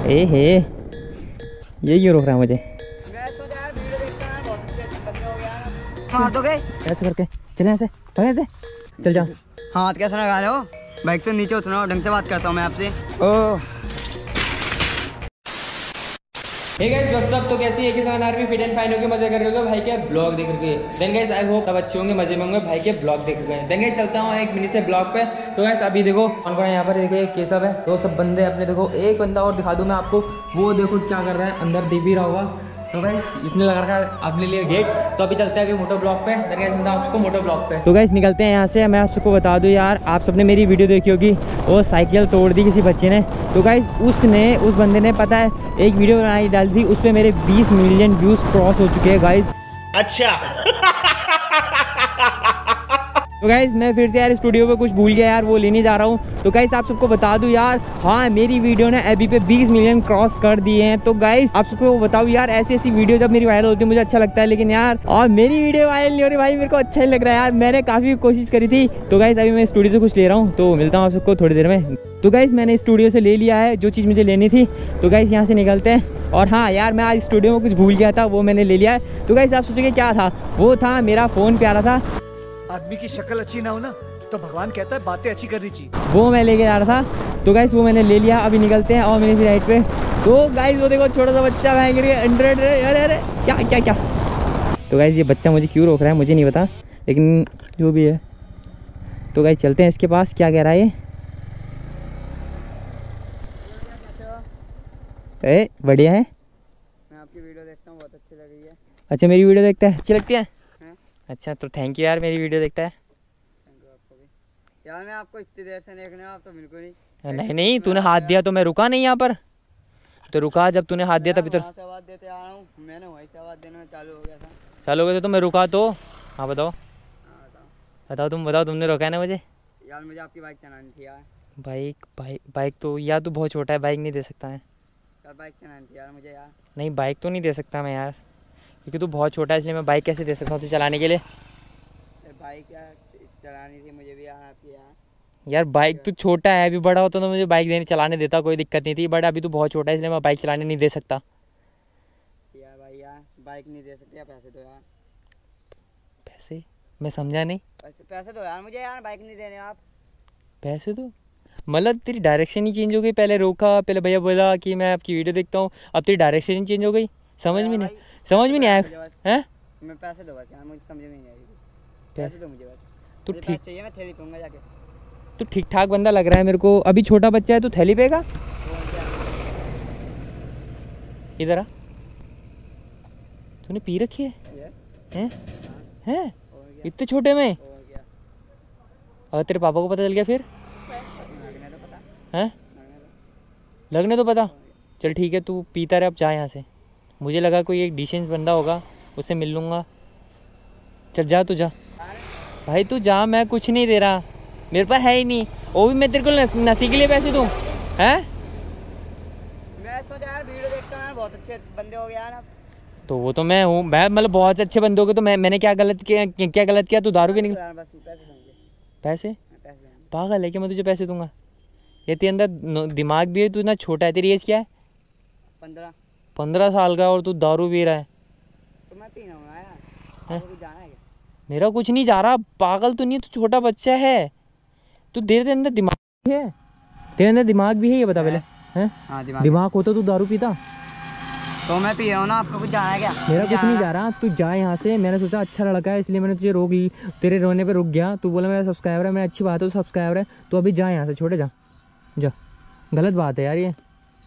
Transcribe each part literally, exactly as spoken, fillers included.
ए हे ये क्यों रोक रहा है मुझे? मार दोगे ऐसे करके चले ऐसे ऐसे चल जाओ। हाथ कैसे लगा रहे हो? बाइक से नीचे उतरो, ढंग से बात करता हूँ मैं आपसे। ओह हे गाइस दोस्तों, तो कैसी है कि सब आर्मी फिट एंड फाइन होके मजे कर रहे हो भाई के ब्लॉग देख रहे हो। देन गाइस आई होप सब अच्छे होंगे, मजे में होंगे भाई के ब्लॉग देख रहे हैं। देन गाइस चलता हूँ एक मिनट से ब्लॉग पे। तो गाइस अभी देखो कौन कौन है यहाँ पर, देखो एक केसव है, तो सब बंदे अपने देखो, एक बंदा और दिखा दूँ मैं आपको, वो देखो क्या कर रहा है, अंदर दिख भी रहा होगा। तो गाइस इसने लगा रखा है अपने लिए गेट। तो अभी चलते हैं मोटो ब्लॉक पे। देन गाइस मिलता हूं आपको मोटो ब्लॉक पे। तो गाइस निकलते हैं यहाँ से। मैं आप सबको बता दूं यार, आप सबने मेरी वीडियो देखी होगी, वो साइकिल तोड़ दी किसी बच्चे ने। तो गाइस उसने उस बंदे ने पता है एक वीडियो बनाई डाली थी, उस पर मेरे बीस मिलियन व्यूज़ क्रॉस हो चुके हैं गाइस। अच्छा तो गाइस मैं फिर से यार स्टूडियो पे कुछ भूल गया यार, वो लेने जा रहा हूँ। तो गाइस आप सबको बता दूं यार, हाँ मेरी वीडियो ने अभी पे बीस मिलियन क्रॉस कर दिए हैं। तो गाइस आप सबको बताऊं यार, ऐसी ऐसी वीडियो जब मेरी वायरल होती है मुझे अच्छा लगता है, लेकिन यार और मेरी वीडियो वायरल नहीं हो रही भाई, मेरे को अच्छा नहीं लग रहा है यार। मैंने काफ़ी कोशिश करी थी। तो गाइस अभी मैं स्टूडियो से कुछ ले रहा हूँ, तो मिलता हूँ आप सबको थोड़ी देर में। तो गाइस मैंने स्टूडियो से ले लिया है जो चीज़ मुझे लेनी थी। तो गाइस यहाँ से निकलते हैं। और हाँ यार मैं आज स्टूडियो में कुछ भूल गया था, वो मैंने ले लिया है। तो गाइस आप सोचेंगे क्या था, वो था मेरा फ़ोन प्यारा था। आदमी की शक्ल अच्छी ना हो ना तो भगवान कहता है बातें अच्छी करनी चाहिए, वो मैं लेके जा रहा था। तो गाइस वो मैंने ले लिया। अभी निकलते हैं और मेरे राइट पे। तो गाइस वो देखो छोटा सा बच्चा भाग रही है हंड्रेड। अरे अरे क्या क्या क्या। तो गाइस ये बच्चा मुझे क्यों रोक रहा है मुझे नहीं पता, लेकिन जो भी है। तो गाइस चलते हैं इसके पास, क्या कह रहा है ये। ए बढ़िया है, मैं आपकी वीडियो देखता हूँ, बहुत अच्छी लग रही है। अच्छा मेरी वीडियो देखता है, अच्छी लगती है? अच्छा तो थैंक यू यार, मेरी वीडियो देखता है यार। मैं आपको इतनी देर से देख रहा हूँ, आप तो बिल्कुल नहीं। नहीं नहीं तूने हाथ दिया तो मैं रुका नहीं यहाँ पर, तो रुका जब तूने हाथ दिया तभी तो। आवाज देते आ रहा हूँ, मैंने वहीं से आवाज देना चालू हो गया था। चालू हो गया तो मैं रुका तो। हाँ बताओ बताओ तुम बताओ, तुमने रोका है ना मुझे। यार मुझे आपकी बाइक चलानी थी यार। बाइक बाइक बाइक तो यार तू बहुत छोटा है, बाइक नहीं दे सकता है यार। बाइक चलानी थी यार मुझे यार। नहीं बाइक तो नहीं दे सकता मैं यार, क्योंकि तू बहुत छोटा है, इसलिए मैं बाइक कैसे दे सकता हूँ तुझे चलाने के लिए। बाइक यार चलानी थी मुझे भी यार आपकी यार। यार बाइक तू छोटा है, अभी बड़ा होता तो मुझे बाइक देने चलाने देता, कोई दिक्कत नहीं थी, बट अभी तू बहुत छोटा है इसलिए मैं बाइक चलाने नहीं दे सकता यार। भाई यार बाइक नहीं दे सकते यार, पैसे दो यार। पैसे? मैं समझा नहीं। पैसे पैसे दो यार मुझे यार, बाइक नहीं देने आप। पैसे दो मतलब तेरी डायरेक्शन ही चेंज हो गई, पहले रोका, पहले भैया बोला कि मैं आपकी वीडियो देखता हूँ, अब तेरी डायरेक्शन चेंज हो गई। समझ में नहीं समझ में नहीं आया हैं? मैं पैसे दो बस यार, मुझे समझ में नहीं आएगी। पैसे दो मुझे बस। तू ठीक चाहिए, मैं थैली पीऊंगा जाके। तू ठीक ठाक बंदा लग रहा है मेरे को, अभी छोटा बच्चा है, तू थैली पेगा? इधर आ, तूने पी रखी है हैं? हैं इतने छोटे में? अगर तेरे पापा को पता चल गया फिर? हैं लगने तो पता। चल ठीक है तू पीता रहे, अब जा यहाँ से। मुझे लगा कोई एक डिसेंट बंदा होगा, उससे मिल लूँगा। चल जा तू जा भाई, तू जा, मैं कुछ नहीं दे रहा, मेरे पास है ही नहीं। वो भी मैं तेरे को नस, नसी के लिए पैसे दूँ हैं? मैं सोचा यार वीडियो देखता हूँ यार, बहुत अच्छे बंदे हो गए यार आप। तो वो तो मैं हूँ, मैं मतलब बहुत अच्छे बंदे हो गए, तो मैं मैंने क्या गलत किया? क्या गलत किया? तू दारू के निकल। पैसे? पागल है कि मैं तुझे पैसे दूंगा? ये तेरे अंदर दिमाग भी है, तू ना छोटा है, तेरी एज क्या है? पंद्रह पंद्रह साल का, और तू दारू पी रहा है। तो मैं पीना हूँ यार, आपको जाना है क्या? मेरा कुछ नहीं जा रहा, पागल तो नहीं है, तू छोटा बच्चा है। तू तेरे अंदर दिमाग है, तेरे अंदर दिमाग भी है, ये बता पहले हैं? हाँ, दिमाग, दिमाग होता तू दारू पीता? तो मैं पी रहा हूँ ना, आपको कुछ जाना है क्या? मेरा कुछ नहीं जा रहा, तू जा यहाँ से। मैंने सोचा अच्छा लड़का है इसलिए मैंने तुझे रोक ली, तेरे रोने पे रुक गया। तू बोला मेरा सब्सक्राइबर है, मेरा अच्छी बात है, तो सब्सक्राइबर है, तो अभी जा यहाँ से, छोटे जा जा। गलत बात है यार ये।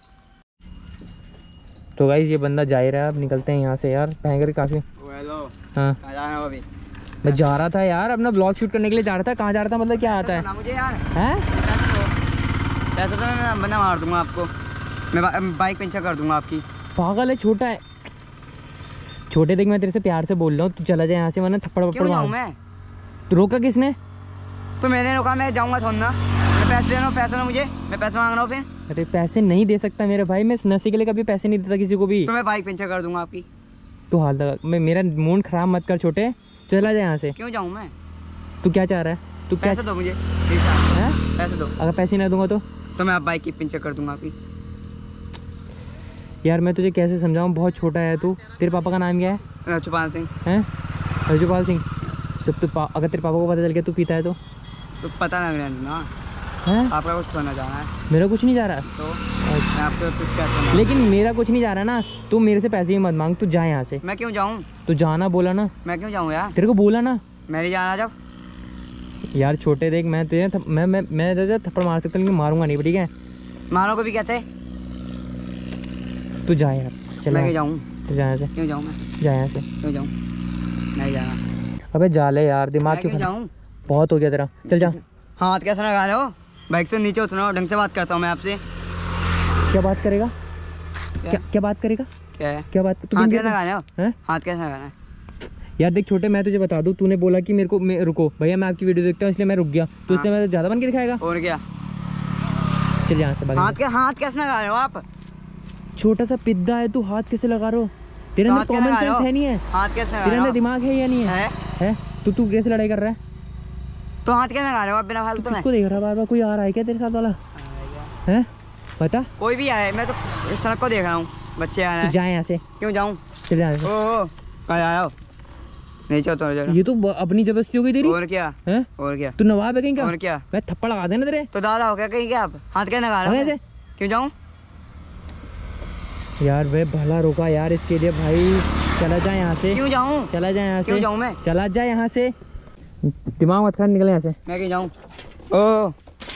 तो गाइस ये बंदा जा ही रहा है, अब निकलते हैं यहाँ से यार। भयंकर काफ़ी। हाँ अभी मैं जा रहा था यार, अपना ब्लॉग शूट करने के लिए जा रहा था। कहाँ जा रहा था मतलब क्या आता है मुझे यार? हैं पैसे तो मैं बंदा मार दूंगा आपको, मैं बाइक पंचर कर दूंगा आपकी। पागल है, छोटा है। छोटे देख मैं तेरे से प्यार से बोल रहा हूँ, तू चला जाए यहाँ से, वरना थप्पड़ वप्पड़ मार। मैं तो रोका किसने? तो मैंने रोका, मैं जाऊँगा थोड़ा ना। मैं पैसे दे रहा हूँ, पैसे ना मुझे, मैं पैसे मांग रहा हूँ। फिर अरे पैसे नहीं दे सकता मेरे भाई, मैं नशे के लिए कभी पैसे नहीं देता किसी को भी। तो मैं बाइक पंचर कर दूंगा आपकी। तो हाल तक मैं मेरा मूड खराब मत कर छोटे, चला जाए यहाँ से। क्यों जाऊँ मैं? तू क्या चाह रहा है? तू क्या? पैसे दो मुझे, पैसे दो। अगर पैसे ना दूंगा तो तो मैं बाइक की पंचर कर दूंगा आपकी। यार मैं तुझे कैसे समझाऊँ, बहुत छोटा है तू। तेरे पापा का नाम क्या है? रजपाल सिंह। हैं रजपाल सिंह। जब तू पा, अगर तेरे पापा को पता चल गया तू पीता है तो तो पता लग रहा है ना, हैं? आपका कुछ होना जाना है मेरा कुछ नहीं जा रहा तो मैं आपको कुछ क्या करना। लेकिन मेरा कुछ नहीं जा रहा ना, तू मेरे से पैसे ही मत मांग, तू जा यहाँ से। मैं क्यों जाऊँ? तू जाना बोला ना, मैं क्यों जाऊँ यार? तेरे को बोला ना। मैं नहीं जाना जब। यार छोटे देख, मैं तुझे थप, मैं मैं मैं तुझे थप्पड़ मार सकता हूँ लेकिन मारूंगा नहीं, ठीक है? मारो को भी कैसे? तू जा यार, चल मैं यहाँ क्यों जाऊँ? से, जा यहाँ से, क्यों जाऊँ मैं? जा यहाँ से। क्यों जाऊँ? नहीं जाना। अबे जा ले यार, दिमाग मैं क्यों क्यों खराब- जाऊँ? बहुत हो गया तेरा, चल जा। हाथ कैसे लगा रहे हो? बाइक से नीचे उतरो, ढंग से बात करता हूँ मैं आपसे। क्या बात करेगा? क्या? क्या क्या बात करेगा? क्या है? क्या बात? तू हाथ बिन- कैसे लगा रहे हो? हैं? हाथ कैसे लगा रहे हैं? यार देख छोटे, मैं तुझे बता दूं, तूने बोला कि मेरे को मैं रुको भैया, मैं आपकी वीडियो देखता हूँ इसलिए मैं रुक गया, तो इसलिए मैं ज़्यादा बन के दिखाएगा। और क्या? चल यहाँ से भाग। हाथ के हाथ कैसे लगा रहे हो आप? छोटा सा पिद्दा है तू, हाथ कैसे लगा रहे हो? तेरे अंदर हाथ कैसे कॉमन लगा रहे सेंस हो? है नहीं है? हाथ कैसे लगा तेरे रहे अंदर हो? दिमाग है या नहीं है? है? है तो तू कैसे लड़ाई कर रहा है? तो हाथ कैसे लगा रहे हो आप बिना फालतू में? किसको देख रहा है बार बार? कोई आ रहा है क्या तेरे साथ वाला? है बता। कोई भी आए, मैं तो सड़क को देख रहा हूँ, बच्चे आ रहे तू हैं। जा यहाँ से, क्यों जाऊँ? चल यहाँ से। ओह कहाँ जा रहे हो? नहीं चलता जरा। ये तो ब- अपनी जबरदस्ती हो गई तेरी। और क्या? हैं? और क्या? तू नवाब है कहीं का? और क्या? मैं थप्पड़ लगा देना तेरे। तो दादा हो गया कहीं क्या आप? हाथ कैसे लगा रहे अरे हो? क्यों जाऊँ? यार वे भला रोका यार इसके लिए भाई, चला जा यहाँ से, क्यों जाऊँ? चला जा यहाँ क्यों से, जाऊँ मैं? चला जा यहाँ से, दिमाग मत खराब, निकल यहाँ से। मैं क्यों जाऊँ? ओह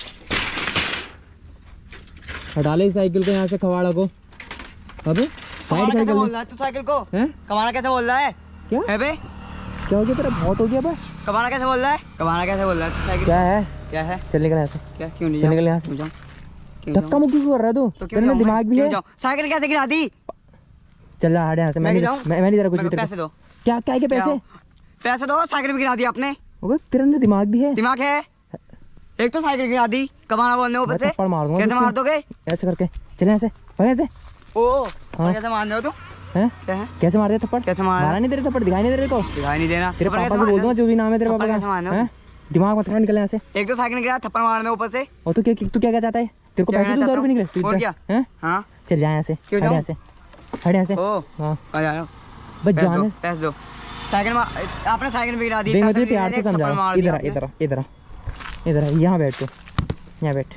हटा ले इस साइकिल को यहाँ से, खवाड़ा को। अबे साइड कमाना खड़ी कैसे कर बोल ले। रहा है तू साइकिल को? हैं? कमाना कैसे बोल रहा है? क्या है बे? क्या हो गया तेरा? बहुत हो गया बे। कमाना कैसे बोल रहा है? कमाना कैसे बोल रहा है तू साइकिल? क्या है? क्या है? चल निकल यहाँ से। क्या? क्यों नहीं चल जाऊँ? निकल यहाँ से। क्यों जाऊँ? क्यों धक्का जाऊँ? मुक्की क्यों कर रहा है तू? तो क्यों तेरे में जाऊँ मैं? दिमाग भी क्यों है? जाऊँ? साइकिल कैसे गिरा दी? चल जा हट यहाँ से, मैं मैं नहीं जाऊँ? मैं मैं नहीं दे रहा कुछ मेरे भी को तेरे पैसे को। दो। क्या क्या के पैसे? पैसे दो, साइकिल भी गिरा दी आपने। अबे तेरे अंदर दिमाग भी है? दिमाग है? एक तो साइकिल गिरा दी, कमाना बोलने ऊपर मैं से। थप्पड़ मारूंगा कैसे तुझको। मार दोगे? ऐसे करके चल यहाँ से, भाग यहाँ से। ओ हाँ। कैसे मार रहे हो तुम? हैं? क्या है? कैसे मार दिया थप्पड़? कैसे मारा? मारा नहीं तेरे थप्पड़, दिखाई नहीं दे रहे को? दिखाई नहीं देना। तेरे थप्पड़ पापा कैसे से बोल मारने दूंगा हो? जो भी नाम है तेरे पापा थप्पड़ का। कैसे मारने हो? हैं? दिमाग मत खराब, निकल यहाँ से। एक तो साइकिल गिरा, थप्पड़ मारने ऊपर से। और तू क्या तू क्या क्या चाहता है? तेरे को क्या पैसे कहना दो, दो रुपये चाहता निकले तू हूँ? और इधर, क्या? हैं? हाँ चल जा यहाँ से, क्यों हट जाऊँ? यहाँ से, हट यहाँ से। ओ हाँ कहाँ जा रहे हो? बस पैसे दो, जाने। पैसे दो। साइकिल मार, आपने साइकिल भी गिरा दी। देख मैं पैसे तुझे भी प्यार दे से दिए, समझा थप्पड़ रहा मार हूँ। दिया इधर आ, आपने। इधर आ, इधर आ, इधर आ, यहाँ बैठ तू, यहाँ बैठ।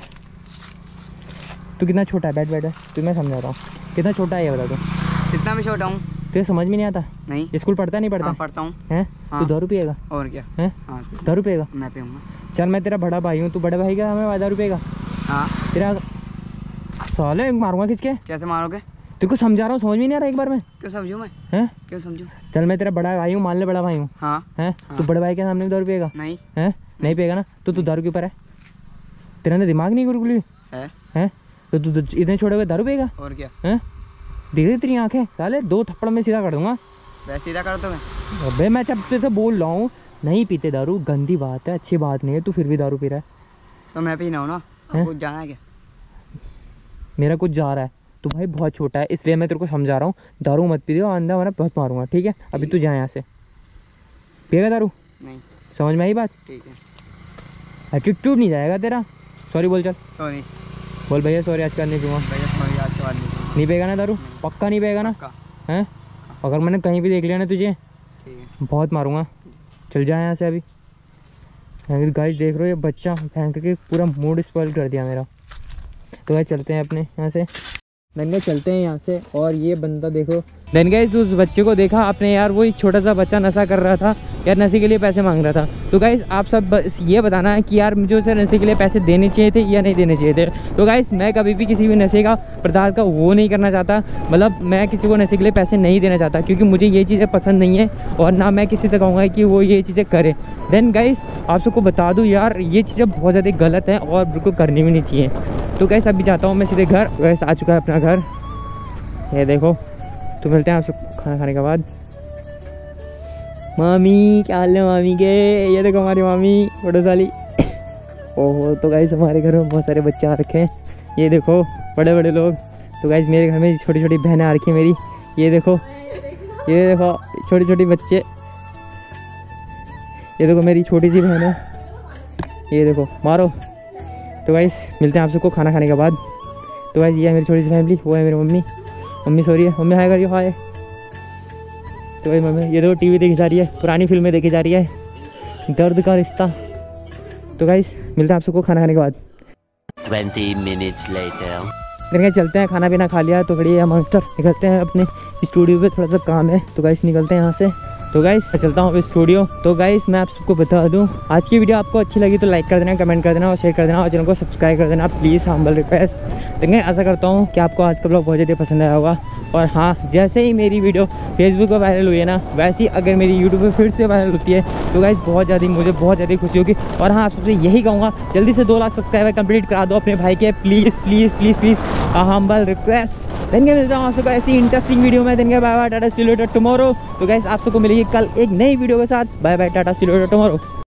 तू कितना छोटा है? बैठ बैठ तू, मैं समझा रहा हूँ कितना छोटा है ये बता तू। कितना भी छोटा हूँ? तुझे समझ में नहीं आता? नहीं। स्कूल पढ़ता नहीं पढ़ता हाँ पढ़ता हूँ। है? हाँ। तू दारू पिएगा? और क्या? हैं? हाँ दारू पिएगा? मैं पीऊँगा। चल मैं तेरा बड़ा भाई हूँ, तू बड़े भाई का हमें दारू पिएगा? हाँ तेरा साले मारूंगा खींच के। कैसे मारोगे? तेरे को समझा रहा हूँ, समझ में नहीं आ रहा एक बार में? क्यों समझूँ मैं? हैं? क्यों समझूँ? चल मैं तेरा बड़ा भाई हूँ, मान ले बड़ा भाई हूँ। हाँ हैं? हाँ। तू बड़े भाई के सामने भी दारू पिएगा? नहीं हैं? नहीं पिएगा ना? तो तू दारू के ऊपर है? तेरे अंदर दिमाग नहीं गुरगुली है। हैं? तो तू तू इतने छोटे हुए दारू पिएगा? और क्या? हैं? दिख रही तेरी आंखें? साले दो थप्पड़ में सीधा कर दूंगा। वैसे सीधा कर दो मैं। अबे मैं जब तुझसे बोल रहा हूँ नहीं पीते दारू, गंदी बात है, अच्छी बात नहीं है, तू फिर भी दारू पी रहा है। तो मैं पीना हूँ ना, हैं? आपको जाना है क्या? मेरा कुछ जा रहा है, तू भाई बहुत छोटा है इसलिए मैं तेरे को समझा रहा हूँ, दारू मत पी दे, अंधा वरना बहुत मारूंगा, ठीक है? अभी तू जा यहाँ से। पिएगा दारू? नहीं। समझ में आई बात? ठीक है। एटीट्यूड नहीं जाएगा तेरा। सॉरी बोल, चल सॉरी बोल भैया सॉरी, आज का नहीं पीऊँगा। भैया, सॉरी आज के बाद नहीं पीऊँगा। नहीं पिएगा ना दारू? पक्का नहीं पिएगा ना? पक्का। हैं? अगर मैंने कहीं भी देख लिया ना तुझे, ठीक है। बहुत मारूंगा। चल जा यहाँ से अभी। गाइस देख रहे हो ये बच्चा फेंक के पूरा मूड स्पॉइल कर दिया मेरा। तो भाई चलते हैं अपने यहाँ से, देन चलते हैं यहाँ से। और ये बंदा देखो, देन गाइस उस बच्चे को देखा आपने यार, वो एक छोटा सा बच्चा नशा कर रहा था यार, नशे के लिए पैसे मांग रहा था। तो गाइस आप सब बस ये बताना है कि यार मुझे उसे नशे के लिए पैसे देने चाहिए थे या नहीं देने चाहिए थे। तो गाइस मैं कभी भी किसी भी नशे का पदार्थ का वो नहीं करना चाहता, मतलब मैं किसी को नशे के लिए पैसे नहीं देना चाहता, क्योंकि मुझे ये चीज़ें पसंद नहीं है और ना मैं किसी से कहूँगा कि वो ये चीज़ें करे। देन गाइस आप सबको बता दूँ यार, ये चीज़ें बहुत ज़्यादा गलत हैं और बिल्कुल करनी भी नहीं चाहिए। तो गाइस अभी जाता हूँ मैं सीधे घर। गाइस आ चुका है अपना घर, ये देखो। तो मिलते हैं आप सब खाना खाने के बाद। मामी क्या हाल है मामी के? ये देखो हमारी मामी फोटो साली। ओहो, तो गाइस हमारे घर में बहुत सारे बच्चे आ रखे हैं, ये देखो बड़े बड़े लोग। तो गाइस मेरे घर में छोटी छोटी बहनें आ रखी हैं मेरी, ये देखो, ये देखो छोटी छोटी बच्चे, ये देखो मेरी छोटी सी बहन है, ये देखो मारो। तो गाइस मिलते हैं आप सबको खाना खाने के बाद। तो गाइस ये है मेरी छोटी सी फैमिली, वो है मेरी मम्मी मम्मी सो रही है, मम्मी हाय करियो हाय। तो भाई मम्मी ये देखो टीवी देखी जा रही है, पुरानी फिल्में देखी जा रही है, दर्द का रिश्ता। तो गाइस मिलते हैं आप सबको खाना खाने के बाद। ट्वेंटी मिनट्स लेटर करके चलते हैं, खाना पीना खा लिया तो खड़ी है मास्टर, निकलते हैं अपने स्टूडियो पे, थोड़ा सा काम है तो गाइस निकलते हैं यहाँ से। तो गाइस मैं चलता हूँ स्टूडियो। तो गाइस मैं आप सबको बता दूँ, आज की वीडियो आपको अच्छी लगी तो लाइक कर देना, कमेंट कर देना और शेयर कर देना और चैनल को सब्सक्राइब कर देना प्लीज़, हम्बल रिक्वेस्ट। देखिए आशा करता हूँ कि आपको आज का ब्लॉग बहुत ज़्यादा पसंद आया होगा। और हाँ, जैसे ही मेरी वीडियो फेसबुक पर वायरल हुई है ना, वैसे ही अगर मेरी यूट्यूब पर फिर से वायरल होती है तो गाइस बहुत ज़्यादा मुझे बहुत ज़्यादा खुशी होगी। और हाँ, आप सबसे यही कहूँगा जल्दी से दो लाख सब्सक्राइबर कंप्लीट करा दो अपने भाई के, please please please please, humble request. Then के मिलता हूँ आप सबको ऐसी इंटरेस्टिंग वीडियो में। देन के bye bye, tata see you later tomorrow. तो गाइस आप सबको मिलेगी कल एक नई वीडियो के साथ। Bye bye, tata see you later tomorrow.